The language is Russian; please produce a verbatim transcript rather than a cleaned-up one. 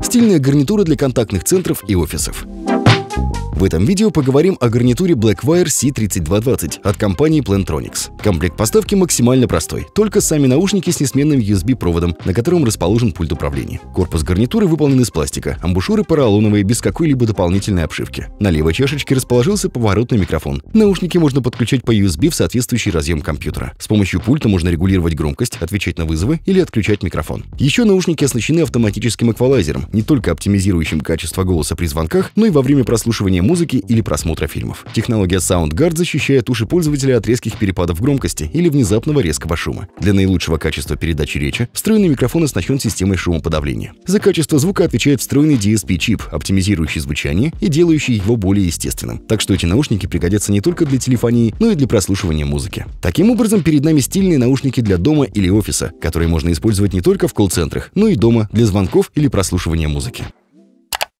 Стильная гарнитура для контактных центров и офисов. В этом видео поговорим о гарнитуре Blackwire си тридцать два двадцать от компании Plantronics. Комплект поставки максимально простой, только сами наушники с несменным ю эс би-проводом, на котором расположен пульт управления. Корпус гарнитуры выполнен из пластика, амбушюры поролоновые, без какой-либо дополнительной обшивки. На левой чашечке расположился поворотный микрофон. Наушники можно подключать по ю эс би в соответствующий разъем компьютера. С помощью пульта можно регулировать громкость, отвечать на вызовы или отключать микрофон. Еще наушники оснащены автоматическим эквалайзером, не только оптимизирующим качество голоса при звонках, но и во время прослушивания музыки или просмотра фильмов. Технология SoundGuard защищает уши пользователя от резких перепадов громкости или внезапного резкого шума. Для наилучшего качества передачи речи встроенный микрофон оснащен системой шумоподавления. За качество звука отвечает встроенный ди эс пи-чип, оптимизирующий звучание и делающий его более естественным. Так что эти наушники пригодятся не только для телефонии, но и для прослушивания музыки. Таким образом, перед нами стильные наушники для дома или офиса, которые можно использовать не только в колл-центрах, но и дома для звонков или прослушивания музыки.